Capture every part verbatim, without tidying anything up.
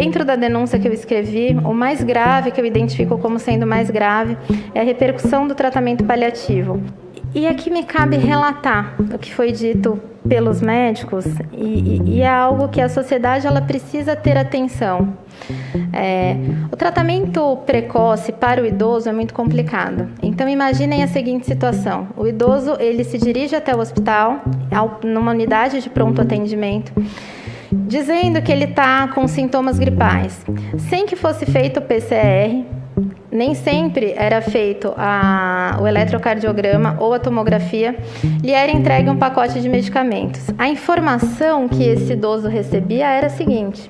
dentro da denúncia que eu escrevi, o mais grave, que eu identifico como sendo mais grave, é a repercussão do tratamento paliativo. E aqui me cabe relatar o que foi dito pelos médicos e, e, e é algo que a sociedade ela precisa ter atenção. É, o tratamento precoce para o idoso é muito complicado. Então imaginem a seguinte situação: o idoso ele se dirige até o hospital, numa unidade de pronto atendimento, dizendo que ele está com sintomas gripais, sem que fosse feito o P C R. Nem sempre era feito a, o eletrocardiograma ou a tomografia, lhe era entregue um pacote de medicamentos. A informação que esse idoso recebia era a seguinte: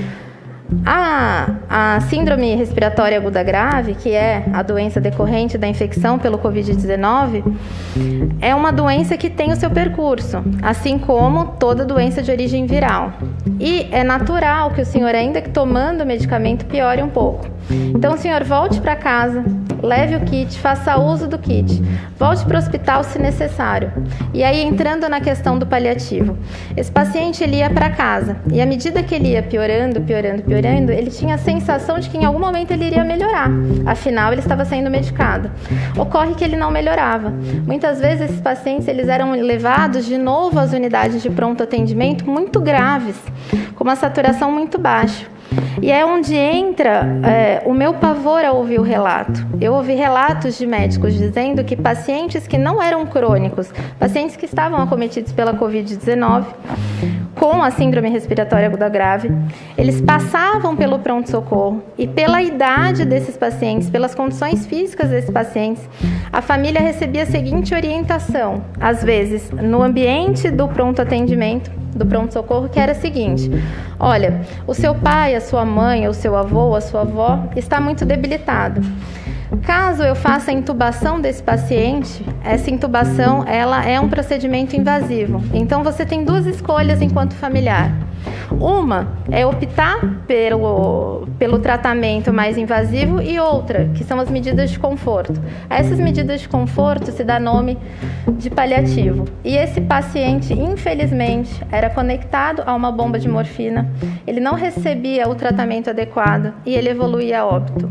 a, a síndrome respiratória aguda grave, que é a doença decorrente da infecção pelo covid dezenove, é uma doença que tem o seu percurso, assim como toda doença de origem viral. E é natural que o senhor, ainda que tomando o medicamento, piore um pouco. Então, o senhor volte para casa, leve o kit, faça uso do kit, volte para o hospital se necessário. E aí, entrando na questão do paliativo, esse paciente ele ia para casa e à medida que ele ia piorando, piorando, piorando, ele tinha a sensação de que em algum momento ele iria melhorar. Afinal, ele estava sendo medicado. Ocorre que ele não melhorava. Muitas vezes, esses pacientes eles eram levados de novo às unidades de pronto atendimento muito graves, com uma saturação muito baixa. E é onde entra é, o meu pavor ao ouvir o relato. Eu ouvi relatos de médicos dizendo que pacientes que não eram crônicos, pacientes que estavam acometidos pela covid dezenove, com a síndrome respiratória aguda grave, eles passavam pelo pronto-socorro e pela idade desses pacientes, pelas condições físicas desses pacientes, a família recebia a seguinte orientação, às vezes no ambiente do pronto-atendimento, do pronto-socorro, que era a seguinte: olha, o seu pai, a sua mãe, o seu avô, a sua avó está muito debilitado. Caso eu faça a intubação desse paciente, essa intubação ela é um procedimento invasivo. Então você tem duas escolhas enquanto familiar. Uma é optar pelo, pelo tratamento mais invasivo e outra, que são as medidas de conforto. A essas medidas de conforto se dá nome de paliativo. E esse paciente, infelizmente, era conectado a uma bomba de morfina, ele não recebia o tratamento adequado e ele evoluía a óbito.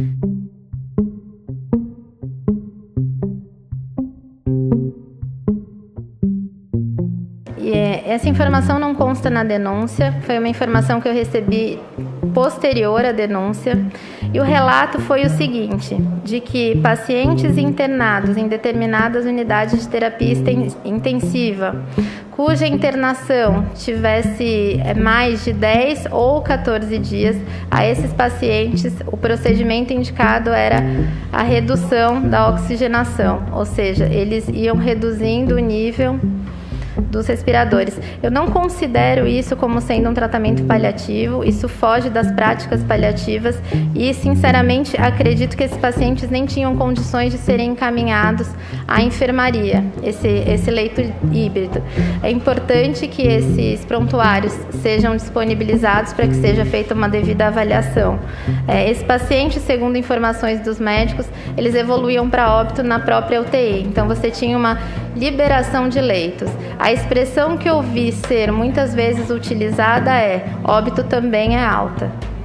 Essa informação não consta na denúncia, foi uma informação que eu recebi posterior à denúncia, e o relato foi o seguinte, de que pacientes internados em determinadas unidades de terapia intensiva, cuja internação tivesse mais de dez ou quatorze dias, a esses pacientes o procedimento indicado era a redução da oxigenação, ou seja, eles iam reduzindo o nível dos respiradores. Eu não considero isso como sendo um tratamento paliativo, isso foge das práticas paliativas e, sinceramente, acredito que esses pacientes nem tinham condições de serem encaminhados à enfermaria, esse, esse leito híbrido. É importante que esses prontuários sejam disponibilizados para que seja feita uma devida avaliação. É, esse paciente, segundo informações dos médicos, eles evoluíam para óbito na própria U T I, então você tinha uma liberação de leitos. A expressão que eu vi ser muitas vezes utilizada é: óbito também é alta.